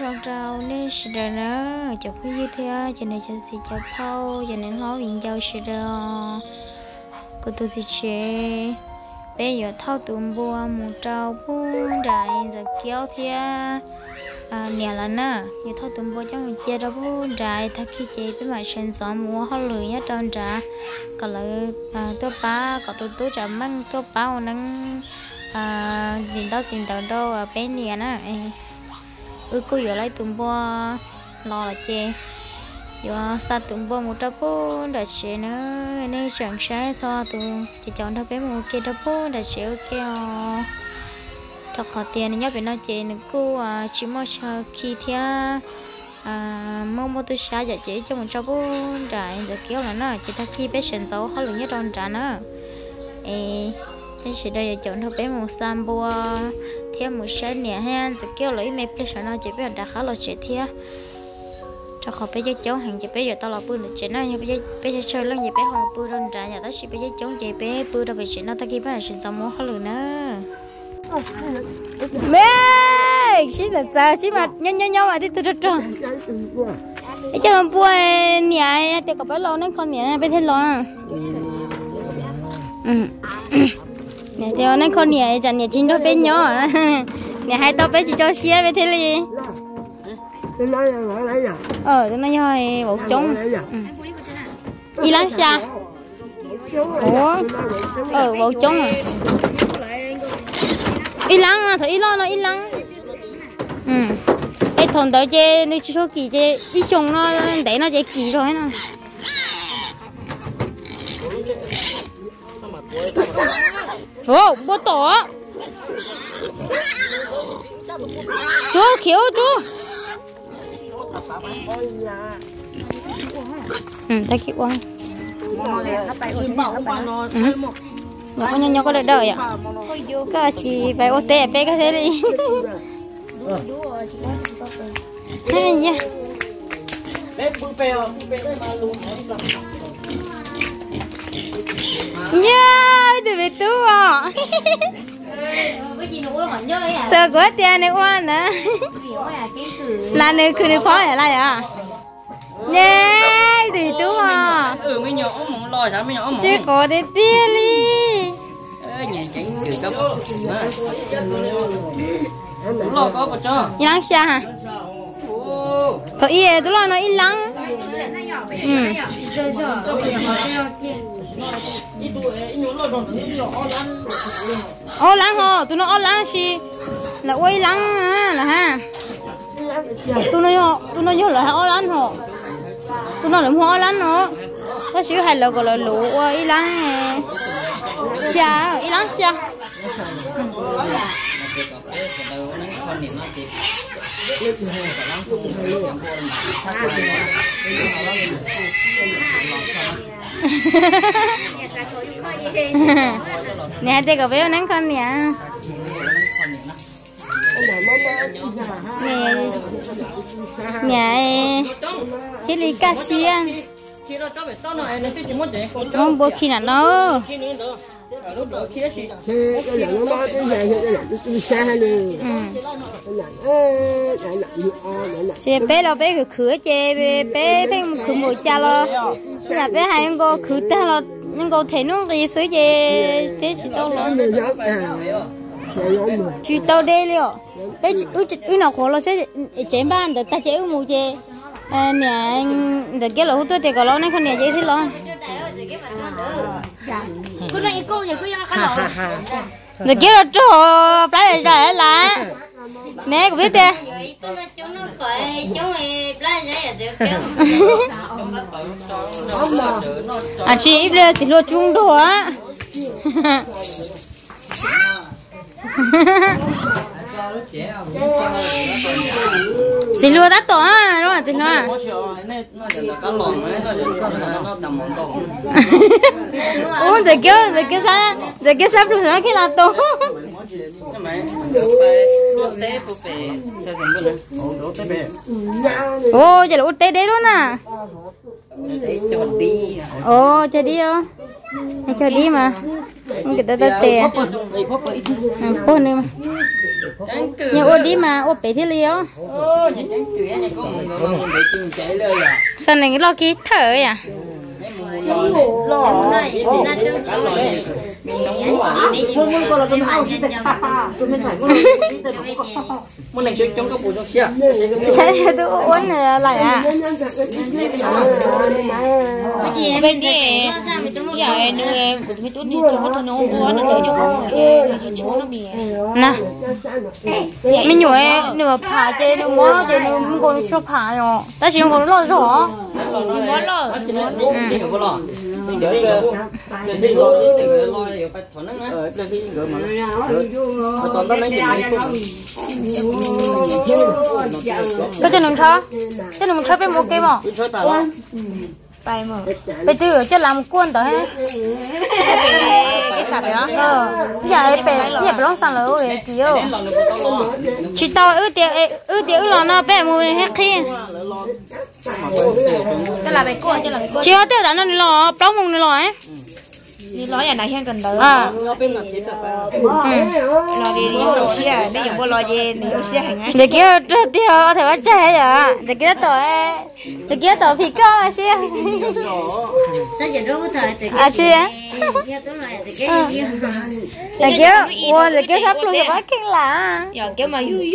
trong trâu nên sẽ đỡ nữa cho quý như thế cho nên cho gì cho phâu cho nên lo viên giàu sẽ đỡ cô tôi thì chế bây giờ thao tụm bùa một trâu buôn đại giờ kéo thế nè là nè như thao tụm bùa trong một chia đó buôn đại thắc khi chế với mà sinh gió mua họ lười nhá tròn trả còn là tôi ba còn tôi trả măng tôi ba nắng gì đó đâu bé nè nè cô vừa lấy tụm bùa lo là chê giờ sao tụm bùa một trâu buôn đại chế nữa nên chẳng sai so tụm chỉ chọn thao bé một kia trâu buôn đại chế kêu thật khó tiền nhớ về nói chê nữa cô chỉ mua chờ khi thế mong mua tôi xả giờ chế cho một trâu buôn đại giờ kéo là nó chỉ ta khi bé sinh dấu họ luôn nhớ tròn trả nữa thế chỉ đây chọn thao bé một sam bùa theo một sáng nè ha giờ kéo lấy mấy bé sợ nó chỉ biết đã khá là chế thế cho họ bây giờ cháu hàng chị bây giờ tao là bươn được chị nói như bây giờ chơi lắm gì bé không bươn đâu trả nhà đó chị bây giờ cháu chị bé bươn đâu bị chị nó ta kia bây giờ sinh sống muốn hết luôn nữa mẹ chị là sao chị mà nhau mà đi từ rất rồi cái cho con bua nhẹ thì có bé lo nên con nhẹ bé thêm lo nè theo nên con nhẹ chẳng nhẹ chính đó bé nhỏ nè hai tao bé chỉ cho xe bé thêm là gì tôi nói rồi bộ trống y lắng xa ủa bộ trống à y lắng à thôi y lo nó y lắng cái thằng đó chơi đi số kỳ chơi y trùng nó để nó chơi kỳ rồi nè ô bố tổ chú khiếu chú ta kịp quá nó có nhau có đợi đợi ạ cái chỉ phải ô tê bé cái thế đi hay nhá nhá từ về tú à sợ quá tiền này oan nữa là nơi cứ đi phó là à nè thì tú à mấy nhỏ mỏng lòi sao mấy nhỏ mỏng chứ có để tiền đi nhà tránh từ cấp lo có một cho lắng xa hả thôi ý tú lo nó ít lắng ô lắng hả tụi nó ô lắng gì là quay lắng là ha tụi nó vô là ô lắng hả tụi nó làm hoa lắng nó có sự hay là gọi là lũ ý lắng xa ý lắng xa nè đây có béo nắng con nè nè cái ly cà xia không bố khi nào nó chị bé là bé cứ khử chị bé bé khử một cha lo bây giờ bé hai ông cô khử ta lo nhưng cô thấy nó cái sữa chị bé chỉ tao lo chỉ tao đây liệu bé ư nào khổ lo sẽ chém ban để ta chém một chị nè để cái lỗ tôi thì có lo này không nè vậy thì lo cứ này cô nhà cứ yang cái lỗ để cái là trò phải là nè có biết chưa à chị ít lên thì lo chung đồ á chị lừa đắt tổ á đúng không chị nói ủa để cái sắp luôn rồi cái là tổ ô giờ là út tê đấy luôn à ô cho đi không cho đi mà người ta tê cô nữa mà nhiều ô đi mà ô bé thế liêu sao này lo ký thở à sẽ tôi uống lại à bên đi giờ nơi mình tốt đi cho nó uống nó tới cho nó bị nè mình nhồi nửa phá chơi nửa mó chơi nửa mình còn số phá rồi ta chỉ còn lo rõ món lo cái chân nồng chó bên một cái mà bài mà bây giờ cho làm cuốn đó hết cái sạp đó giờ bé nhập lông sang lỡ rồi kìa chỉ tao ư tiệt là nó bé mua hết khi cái là bài cua chứ là bài cua chưa tiêu đã nó lò bao mùng nó lò ấy đi nói nhà này hen gần đó à lo đi đi xe bây giờ mua lo gì đi xe hàng ngày để kia cho tiêu thì bắt chạy à để kia tổ phi cơ xe sao giờ đâu có thời thì à chưa kia tôi nói thì cái gì để kia sắp luôn rồi bắt kinh là giờ kiểu mà yu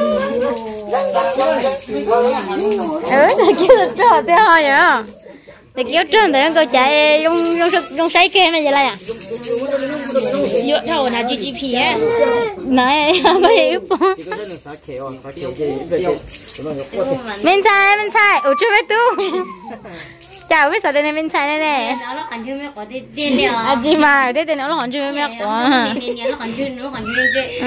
để kia cho tiêu thôi nhá để kéo trên để nó chạy trong sấy kia này vậy là nhựa thầu là GGP á này bây giờ bên sai ở chỗ mấy tu chào biết sao đây này bên sai này nè nó còn chưa biết có tiền liệu à chị mà thế thì nó còn chưa biết quá tiền nó còn chưa chơi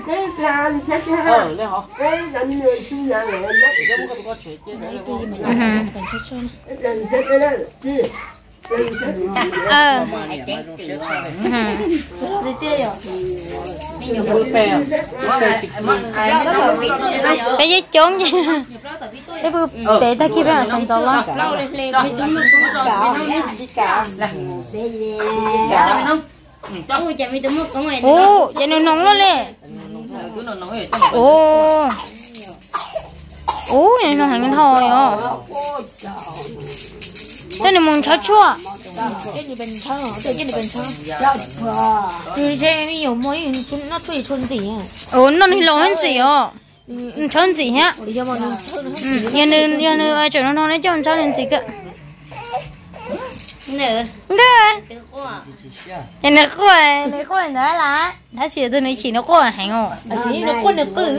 bây giờ trốn gì cái bữa để ta kia bây giờ xong rồi ôi chả biết tôi mất có ngoài ô vậy nó nóng lên nè ô này nó hành thôi à cái này muốn cháo chua cái gì bình thường cái gì bình thường rồi chơi em nhiều mấy nó chơi chôn gì à ồ nó thì lâu hơn gì à chôn gì hả giờ này ai chọn nó nói chọn chọn gì cơ nữa nè giờ này cô nữa là他写的那些那个还哦 nó quân được cử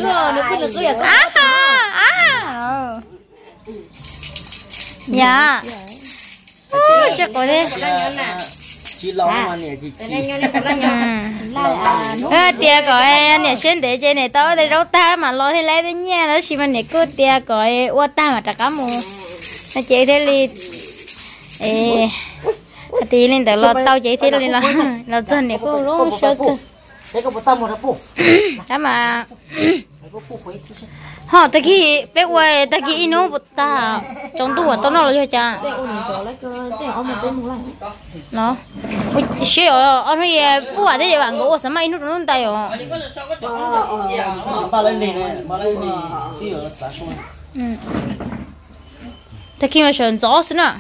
dạ chắc có đấy chị lo mà nè chị tia gọi nè xin để chơi này tao đây rau ta mà lo thế lấy đấy nha đó chỉ mà nè cứ tia gọi qua ta mà trả cá mù nó chơi thế li thì lên từ lo tao chơi thế lên lo chân này cứ lố sơ cơ đó mà họ ta khi bé quay ta khi nó bột ta trong tủ tao nó là cho cha nó xíu ở đây phụ à đây bạn có sao mà nó tay rồi ta khi mà sườn gió xí nữa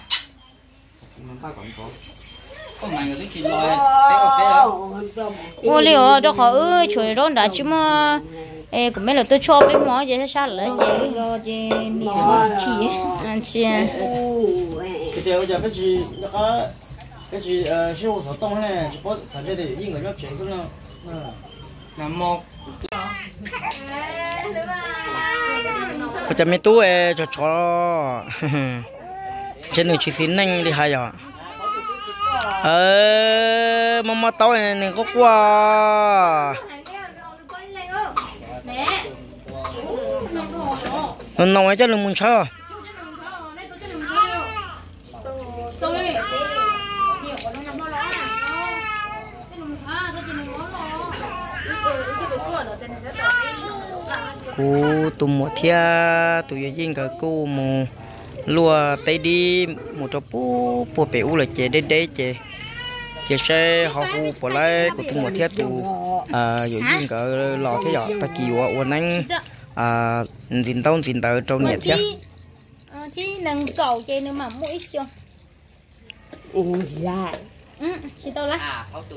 ô liều đó họ chuối đó đã chứ mà cũng mấy là tôi cho mấy món vậy sao lại chị anh chị cái điều giờ cái gì sư phụ thọ tông này chỉ có phải để yên người nó chạy cái nó làm một có chả mấy túi cho trên người chỉ xin nhanh đi hay rồi mama tao này có qua nó nói cho là muốn chơi cô tụi một thia tụi giờ riêng cả cô một lúa tay đi một chỗ bố bố béo là chế đấy chế chia sẻ họ hú bỏ lại của tung một thiết tụ rồi những cái lò thế giờ ta kỳ của anh dính tao trong nhiệt thiết thì nâng cầu chơi nữa mà mũi chưa chị tao lá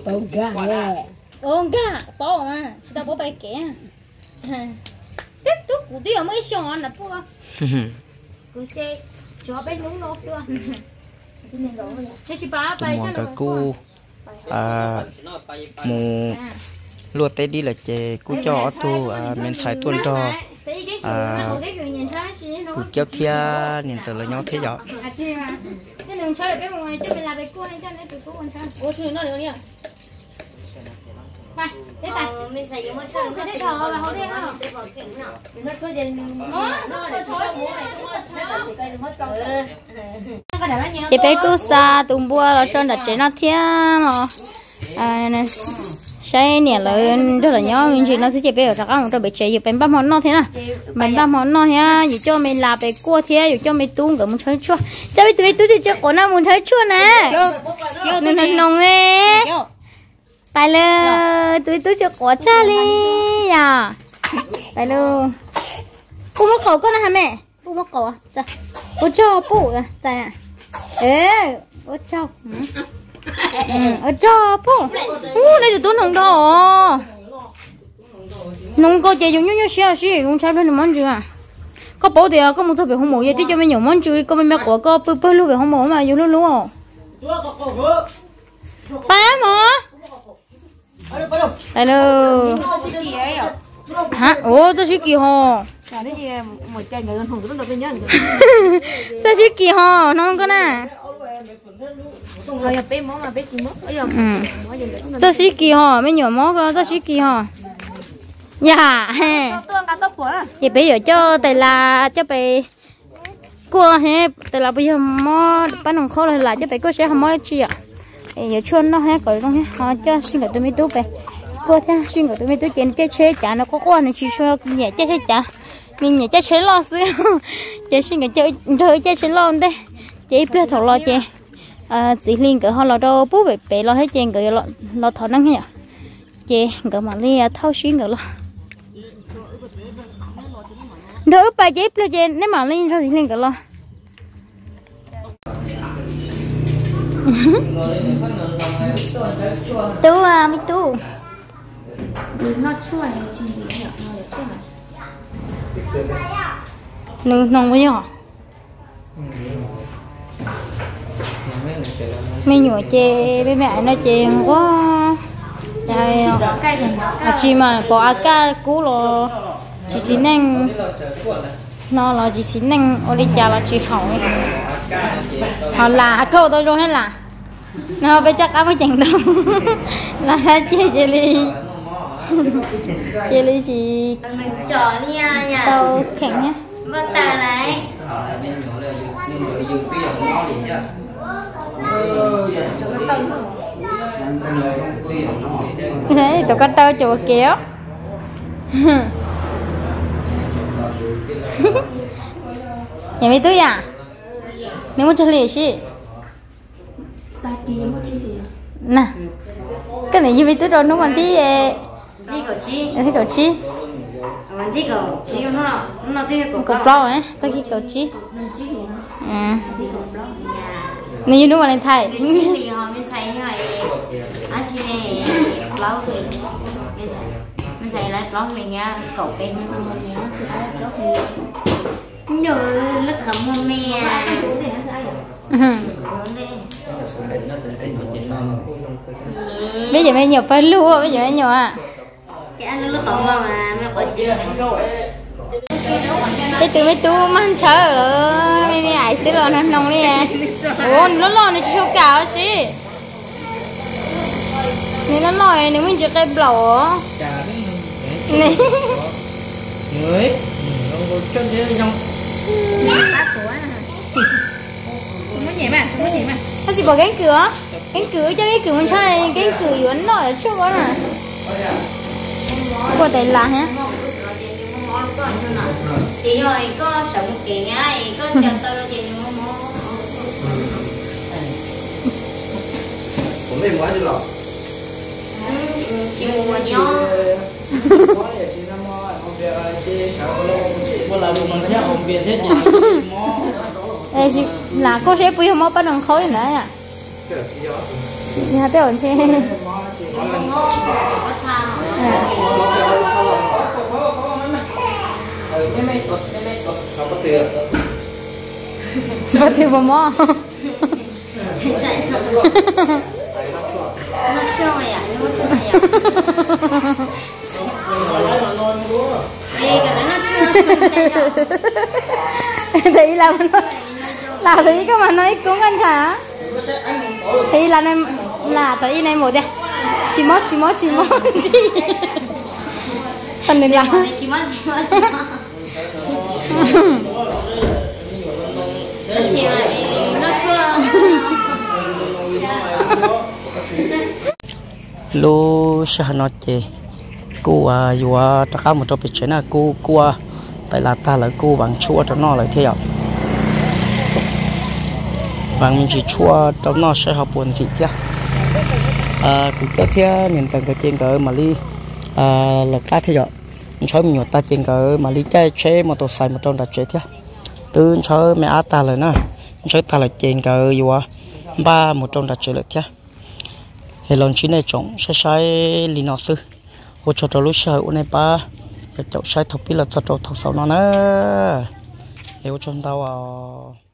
ôn gà bỏ mà chị tao bỏ bài kẻ tiếp tục cụ tiêu mới xong anh là pua cứ chơi cho bé nướng nốt xưa chị ba bài cái cô mù lúa tết đi là chè cú cho thu mình xài tuần cho cú kéo thia nhìn từ là nhau thế giờ đừng chơi bé ngoài cho mình làm cái cua này cho nên tụi cô còn chơi cua thì nó được nhỉ này thế này mình xài giống một chút thế đấy thò là họ đi không nó cho dân chị bé cô sa tụm bua là cho đặt chế nó thiên mà sai nè lớn rất là nhỏ mình chỉ nó sẽ chế bé ở trong ăn cho bé chế giờ bánh băm món nó thế nào bánh băm món nó ha giờ cho mình làm bé cua thế giờ cho mình tung cái muốn chơi chua cho mình tụi tôi cho con nó muốn chơi chua nè nó nồng nèไปเลยตุ้ยจะกอดชาเลยอ่ะไปเลยปูมะเขาก็นะฮะแม่ปูมะเขาจ้ะปูเจ้าปูอ่ะจ้ะปูเจ้าเจ้าปูนี่จะตุ้นหงดอนงก็จะ用เสียสิ用ใช้เป็นมันจือ่ะก็ปกติก็มุดไปห้องหมูยี่ที่จะไม่用มันจืก็ไม่แม่กอดก็ปื้อลูกไปห้องหมูมาอยู่รู้ไปหมอhello hả ủa tôi xí kỳ hồ sao xí kỳ hồ nó không có nè tôi xí kỳ hồ mấy nhỏ mó cơ tôi xí kỳ hồ dạ chị bây giờ cho tại là cho bé cua he tại là bây giờ mó bán đồng kho là cho bé cô sẽ không mới chi ạ giờ chuôn nó hết rồi luôn hết cho xin cái tụi mình tú về cô theo xin cái tụi mình tú chuyện chơi chơi chả nó có con này chỉ cho nhẹ chơi chơi chả mình nhẹ chơi chơi lo xíu chơi xin cái chơi chơi lo đây chơi ít thầu lo chơi chỉ liên cái họ lo đâu bố về bé lo hết chơi cái lo thầu năng nhỉ chơi cái mà đi thâu xin cái lo đỡ bài chơi ít chơi nếu mà lên rồi thì liên cái lo tu à mi tu nó chua này chỉ gì nhở nó để xem này nông bao nhiêu mấy nhỏ chê mấy mẹ nó chê quá đây chị mà bỏ cá cú lo chị xin anh nó là chị xin anh ở đây chả là chị hỏng họ là câu tôi rồi hay là nó bây chắc áo chẳng đâu là chị ly chị trò nha tao khẽ nhá vâng ta này thế tụi con tao chùa kéo nhà mấy túi à nếu muốn chơi gì chứ nè cái này như mấy túi rồi nó còn tí đi cầu chi mình đi cầu chi nó đi cầu cầu bao ấy ta khi cầu chi này như nó còn lên thầy thì họ mình thấy như vậy anh chị này lâu thì mình thấy lại lâu mình nha cầu bên nhớ lúc khẩm hôm nay bây giờ mấy nhiều phải lúa bây giờ mấy nhiều à cái anh lúc khẩm mà mấy quả chi cái từ mấy tu mang chờ rồi mấy ai xí lo nó nông đi à ủa nó lo nó chưa cao chứ nên nó lo nếu mình chưa cái bầu này người chân thế nhau nó chỉ bỏ cánh cửa cho cái cửa mình chơi cánh cửa vẫn nổi ở trước đó nè qua tay là hả chị rồi có sống kiện ai có chờ tôi rồi chị chị mua nhó ê chị là cô sẽ bùi không bắt đồng khối nữa à chị nhà tiêu chị ngon có sao bắt tiêu vào mò nó chơi à nó chơi à ê cái này nó chơi thì là thấy các bạn nói cũng ăn chả thì là này là tới này một đi chỉ mót chị phần này là chị mất lu sa nó chê cô dù tất cả một trong bị chuyện là cô tại là ta là cô bằng chua cho nó lại thế ạ bằng mình chỉ chua cho nó sẽ học buồn gì chứ cũng cái thế mình cần cái trên cái mà đi là cái thế ạ cho mình nhiều ta trên cái mà đi cái chế một tổ xài một trong đặt chế thế từ cho mẹ taเลยนะcho ta là trên cái dù ba một trong đặt chếเลยthế hệ lần chín này trồng sẽ sai lì nọ sư ô cho trâu lúa sợi ô này ba cháu sai thọc bí là cho trâu thọc sầu nó nữa ô trong tao